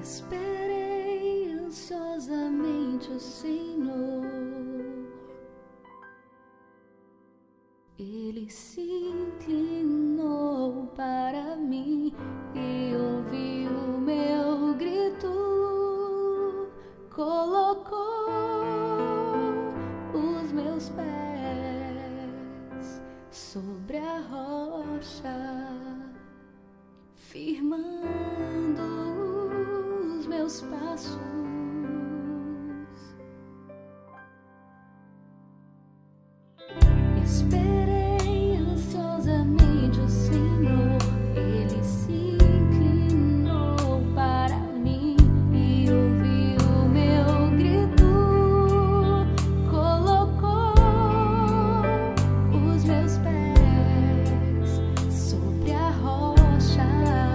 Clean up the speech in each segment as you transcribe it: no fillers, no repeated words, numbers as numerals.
Esperei ansiosamente o Senhor. Ele se inclinou para mim e ouviu o meu grito. Colocou os meus pés sobre a rocha, firmando os meus passos. Esperei ansiosamente o Senhor. Ele se inclinou para mim e ouviu o meu grito. Colocou os meus pés sobre a rocha,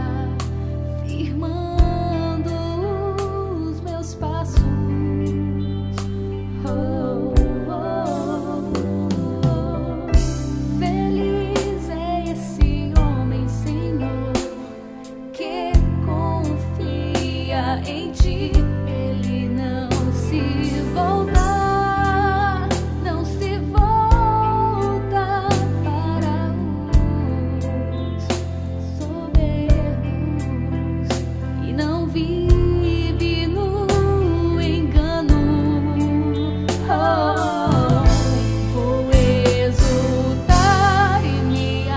firmando os meus passos. Oh, oh, oh. Feliz é esse homem, Senhor, que confia em ti. Ele não se volta, não se volta para os soberbos e não vive no engano. Oh, vou exultar e me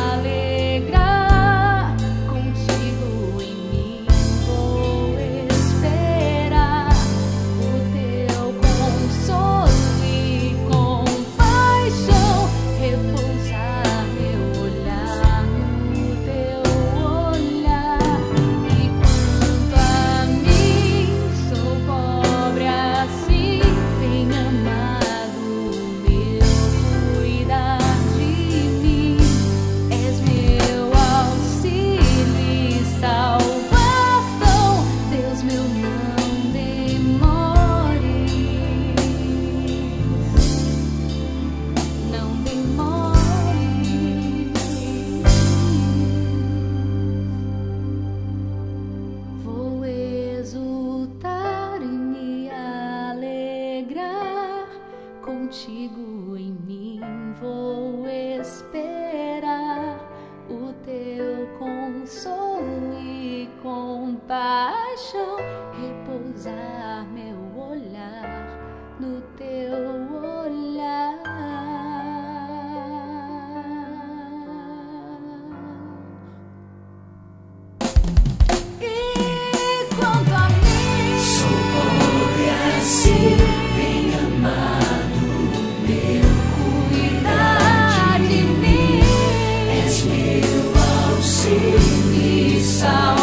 alegrar contigo em mim. Vou esperar o teu consolo e compaixão, repousar meu olhar no teu olhar. E quanto a mim, sou pobre assim, vem amado meu, cuidar de mim. És meu auxílio e salvação, Deus meu, não demores, não demores. Vou exultar e me alegrar contigo em mim. Vou esperar o teu consolo e compaixão, repousar meu olhar no teu olhar. E quanto a mim, Sou pobre assim, vem amado meu, cuidar de mim, és meu auxílio e salvação.